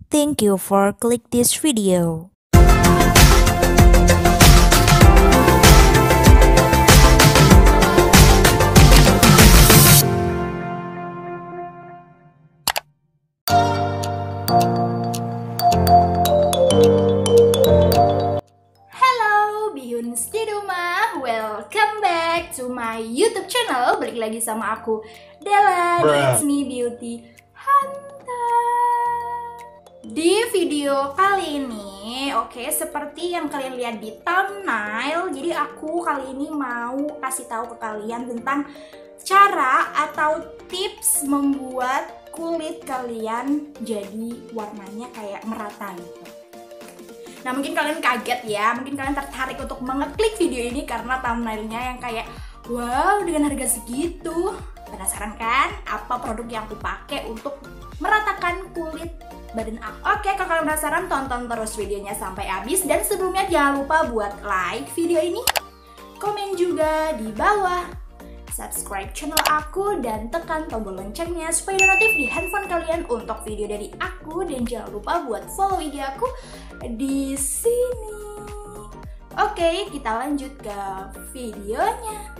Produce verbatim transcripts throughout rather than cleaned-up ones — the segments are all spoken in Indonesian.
Thank you for click this video. Hello Bihuns di rumah, welcome back to my YouTube channel. Balik lagi sama aku Della, It's Me Beauty Hunter. Di video kali ini, oke okay, seperti yang kalian lihat di thumbnail, jadi aku kali ini mau kasih tahu ke kalian tentang cara atau tips membuat kulit kalian jadi warnanya kayak merata gitu. Nah mungkin kalian kaget ya, mungkin kalian tertarik untuk mengeklik video ini karena thumbnailnya yang kayak wow dengan harga segitu. Penasaran kan apa produk yang aku pakai untuk meratakan kulit badan aku? Oke, kalau kalian penasaran tonton terus videonya sampai habis. Dan sebelumnya jangan lupa buat like video ini, komen juga di bawah, subscribe channel aku, dan tekan tombol loncengnya supaya ada notif di handphone kalian untuk video dari aku. Dan jangan lupa buat follow I G aku di sini. Oke, kita lanjut ke videonya.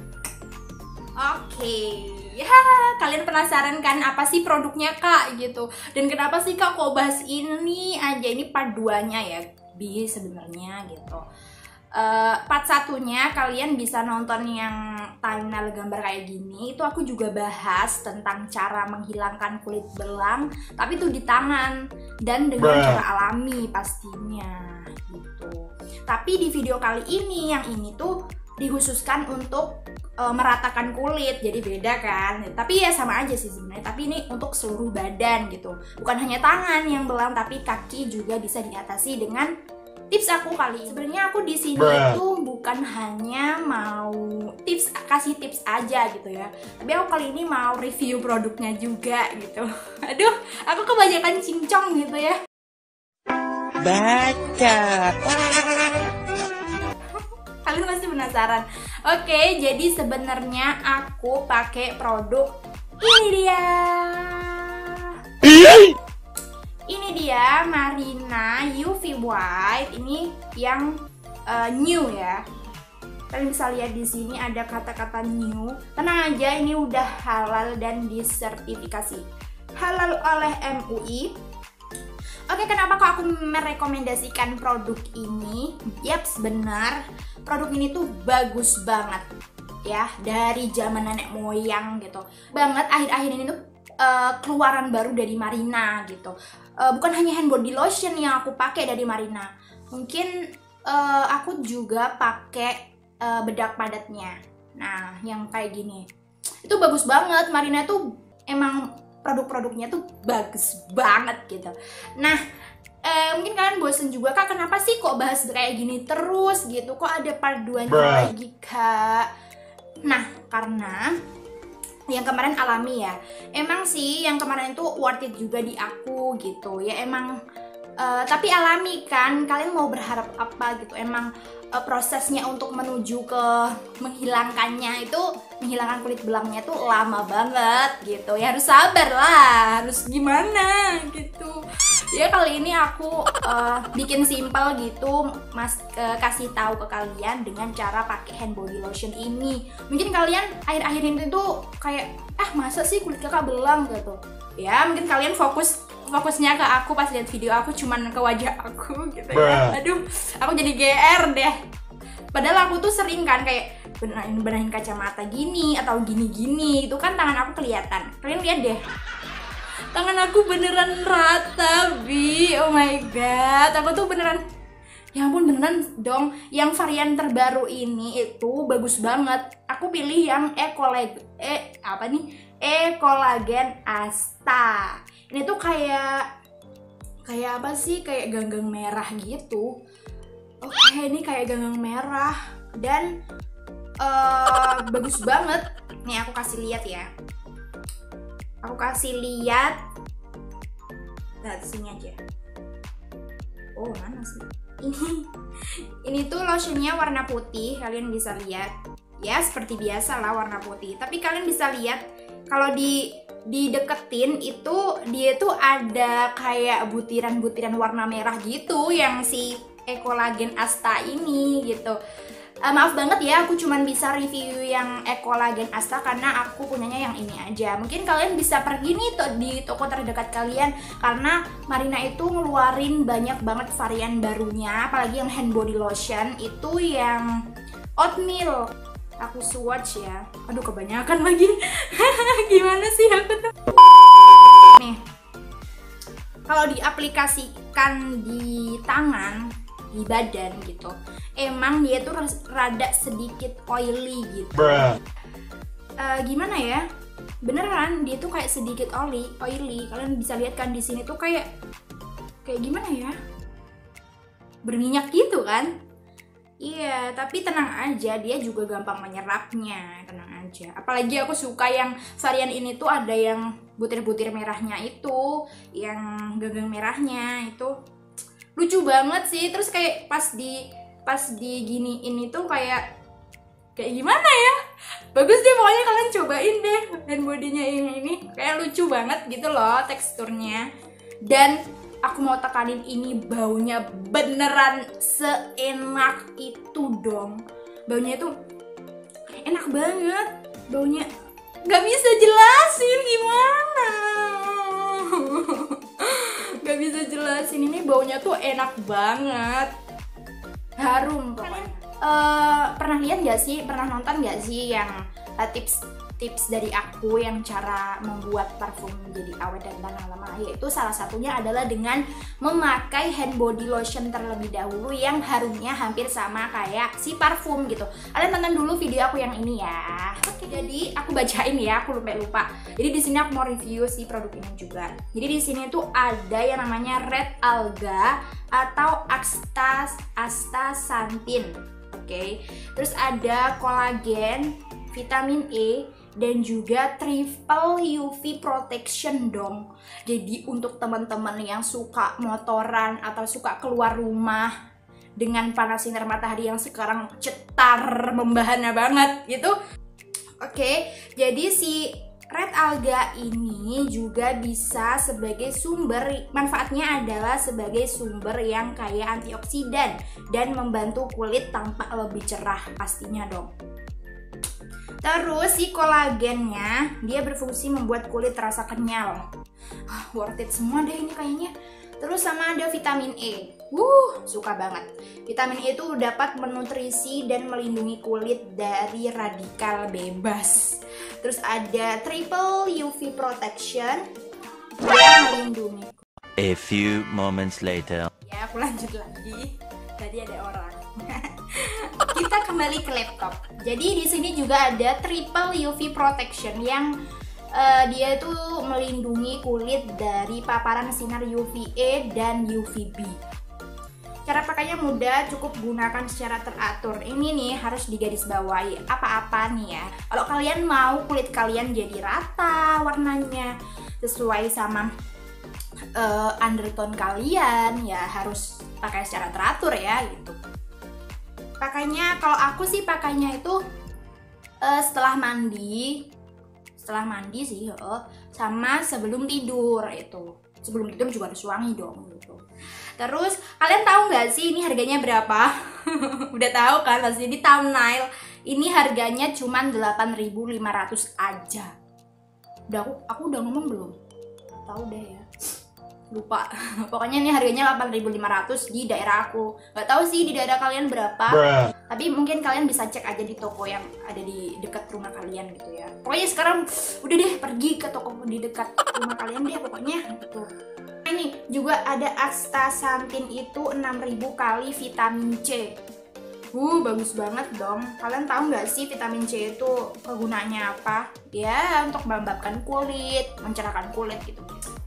Oke, ya kalian penasaran kan apa sih produknya kak gitu? Dan kenapa sih kak kok bahas ini aja? Ini part duanya ya, Bi sebenarnya gitu. Uh, part satunya kalian bisa nonton yang thumbnail gambar kayak gini. Itu aku juga bahas tentang cara menghilangkan kulit belang, tapi itu di tangan dan dengan cara alami pastinya gitu. Tapi di video kali ini, yang ini tuh dikhususkan untuk uh, meratakan kulit, jadi beda kan. Tapi ya sama aja sih sebenarnya. Tapi ini untuk seluruh badan gitu. Bukan hanya tangan yang belang, tapi kaki juga bisa diatasi dengan tips aku kali. Sebenarnya aku di sini itu bukan hanya mau tips, kasih tips aja gitu ya. Tapi aku kali ini mau review produknya juga gitu. Aduh, aku kebanyakan cincong gitu ya. Baca. Kalian pasti penasaran. Oke, jadi sebenarnya aku pakai produk ini dia. Ini dia Marina U V White. Ini yang uh, new ya. Kalian bisa lihat di sini ada kata-kata new. Tenang aja, ini udah halal dan disertifikasi halal oleh M U I. Oke, kenapa kok aku merekomendasikan produk ini? Yaps, benar. Produk ini tuh bagus banget ya, dari zaman nenek moyang gitu. Banget akhir-akhir ini tuh uh, keluaran baru dari Marina gitu. Uh, bukan hanya hand body lotion yang aku pakai dari Marina. Mungkin uh, aku juga pakai uh, bedak padatnya. Nah, yang kayak gini. Itu bagus banget. Marina tuh emang produk-produknya tuh bagus banget gitu. Nah, eh, mungkin kalian bosen juga kak, kenapa sih kok bahas kayak gini terus gitu? Kok ada part duanya lagi kak? Nah, karena yang kemarin alami ya. Emang sih yang kemarin itu worth it juga di aku gitu. Ya emang uh, tapi alami kan. Kalian mau berharap apa gitu? Emang uh, prosesnya untuk menuju ke menghilangkannya itu, menghilangkan kulit belangnya tuh lama banget gitu. Ya harus sabar lah. Harus gimana gitu. Ya kali ini aku uh, bikin simple gitu, mas uh, kasih tahu ke kalian dengan cara pakai hand body lotion ini. Mungkin kalian akhir-akhir ini tuh kayak ah masa sih kulit kakak belang gitu. Ya mungkin kalian fokus fokusnya ke aku pas lihat video aku, cuman ke wajah aku gitu ya. Aduh, aku jadi G R deh. Padahal aku tuh sering kan kayak benahin benahin kacamata gini atau gini-gini, itu kan tangan aku kelihatan. Kalian lihat deh. Tangan aku beneran rata, Bi. Oh my god, aku tuh beneran, ya ampun beneran dong. Yang varian terbaru ini itu bagus banget. Aku pilih yang Ecolag eh apa nih? Ecolagen Asta. Ini tuh kayak kayak apa sih? Kayak ganggang merah gitu. Oke, ini kayak ganggang merah dan uh, bagus banget. Nih aku kasih lihat ya. Aku kasih lihat. Nah, sini aja. Oh, mana sih? Ini ini tuh lotionnya warna putih, kalian bisa lihat. Ya, seperti biasa lah warna putih. Tapi kalian bisa lihat kalau di dideketin itu dia tuh ada kayak butiran-butiran warna merah gitu yang si Ecolagen Asta ini gitu. Uh, maaf banget ya, aku cuman bisa review yang Ecolagen Asta karena aku punyanya yang ini aja. Mungkin kalian bisa pergi nih to di toko terdekat kalian karena Marina itu ngeluarin banyak banget varian barunya, apalagi yang hand body lotion itu yang oatmeal. Aku swatch ya. Aduh kebanyakan lagi. Gimana sih aku tuh? Nih. Kalau diaplikasikan di tangan, di badan gitu, emang dia tuh rada sedikit oily gitu. Uh, gimana ya? Beneran dia tuh kayak sedikit oily, oily. Kalian bisa lihat kan di sini tuh kayak kayak gimana ya? Berminyak gitu kan? Iya, tapi tenang aja, dia juga gampang menyerapnya, tenang aja. Apalagi aku suka yang varian ini tuh ada yang butir-butir merahnya itu, yang gagang merahnya itu lucu banget sih. Terus kayak pas di pas di gini ini tuh kayak kayak gimana ya? Bagus deh, pokoknya kalian cobain deh hand bodinya ini ini kayak lucu banget gitu loh teksturnya. Dan aku mau tekanin ini baunya beneran seenak itu dong. Baunya itu enak banget. Baunya gak bisa jelasin gimana. Gak bisa jelasin, ini baunya tuh enak banget. Harum pokoknya. Uh, pernah lihat gak sih, pernah nonton gak sih yang uh, tips tips dari aku yang cara membuat parfum menjadi awet dan tahan lama, yaitu salah satunya adalah dengan memakai hand body lotion terlebih dahulu yang harumnya hampir sama kayak si parfum gitu. Kalian tonton dulu video aku yang ini ya. Oke, jadi aku bacain ya, aku lupa lupa. Jadi di sini aku mau review si produk ini juga. Jadi di sini tuh ada yang namanya Red Alga atau Asta Astaxanthin. Oke. Okay. Terus ada kolagen, vitamin E, dan juga triple U V protection dong. Jadi untuk teman-teman yang suka motoran atau suka keluar rumah dengan panas sinar matahari yang sekarang cetar membahana banget gitu. Oke, jadi si Red Alga ini juga bisa sebagai sumber, manfaatnya adalah sebagai sumber yang kaya antioksidan dan membantu kulit tampak lebih cerah pastinya dong. Terus si kolagennya dia berfungsi membuat kulit terasa kenyal. Ah, worth it semua deh ini kayaknya. Terus sama ada vitamin E. Wuh, suka banget. Vitamin E itu dapat menutrisi dan melindungi kulit dari radikal bebas. Terus ada triple U V protection yang melindungi. A few moments later. Ya, aku lanjut lagi. Tadi ada orang. Kita kembali ke laptop. Jadi di sini juga ada triple U V protection yang uh, dia itu melindungi kulit dari paparan sinar U V A dan U V B. Cara pakainya mudah, cukup gunakan secara teratur. Ini nih harus digarisbawahi apa-apa nih ya. Kalau kalian mau kulit kalian jadi rata warnanya sesuai sama uh, undertone kalian, ya harus pakai secara teratur ya gitu. Pakainya, kalau aku sih pakainya itu uh, setelah mandi, setelah mandi sih, uh, sama sebelum tidur itu. Sebelum tidur juga harus wangi dong gitu. Terus kalian tahu nggak sih ini harganya berapa? Udah tahu kan pasti di thumbnail. Ini harganya cuma delapan ribu lima ratus aja. Udah aku, aku udah ngomong belum? Tahu deh ya. Lupa. Pokoknya ini harganya delapan ribu lima ratus di daerah aku. Nggak tahu sih di daerah kalian berapa. Bruh. Tapi mungkin kalian bisa cek aja di toko yang ada di dekat rumah kalian gitu ya. Pokoknya sekarang udah deh pergi ke toko di dekat rumah kalian deh pokoknya gitu. Ini juga ada Astaxanthin itu enam ribu kali vitamin C. Uh, bagus banget dong. Kalian tahu nggak sih vitamin C itu kegunaannya apa? Ya, untuk melembabkan kulit, mencerahkan kulit gitu.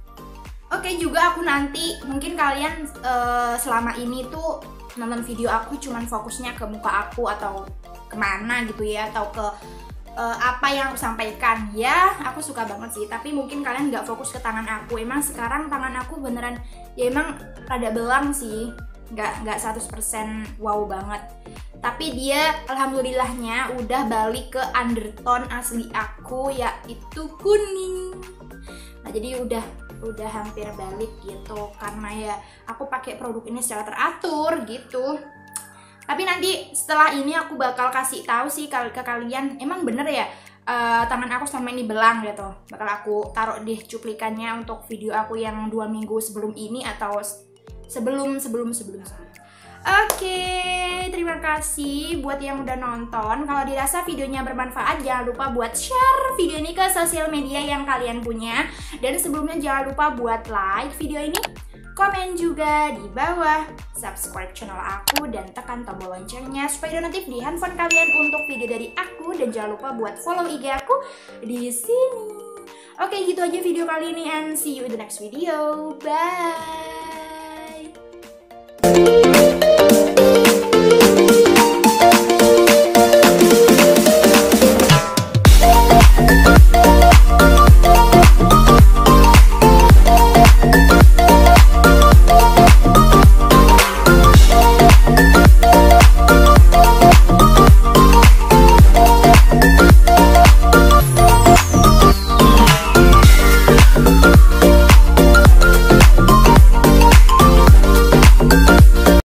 Oke, juga aku nanti mungkin kalian uh, selama ini tuh nonton video aku cuman fokusnya ke muka aku atau kemana gitu ya, atau ke uh, apa yang aku sampaikan. Ya, aku suka banget sih, tapi mungkin kalian nggak fokus ke tangan aku. Emang sekarang tangan aku beneran ya emang rada belang sih, nggak nggak seratus persen wow banget. Tapi dia alhamdulillahnya udah balik ke undertone asli aku, yaitu kuning. jadi udah udah hampir balik gitu, karena ya aku pakai produk ini secara teratur gitu. Tapi nanti setelah ini aku bakal kasih tahu sih ke kalian, emang bener ya uh, tangan aku selama ini belang gitu. Bakal aku taruh deh cuplikannya untuk video aku yang dua minggu sebelum ini atau sebelum sebelum sebelum sebelum. Oke, terima kasih buat yang udah nonton. Kalau dirasa videonya bermanfaat, jangan lupa buat share video ini ke sosial media yang kalian punya. Dan sebelumnya jangan lupa buat like video ini, komen juga di bawah, subscribe channel aku, dan tekan tombol loncengnya supaya ada notif di handphone kalian untuk video dari aku. Dan jangan lupa buat follow I G aku di sini. Oke, gitu aja video kali ini, and see you in the next video. Bye!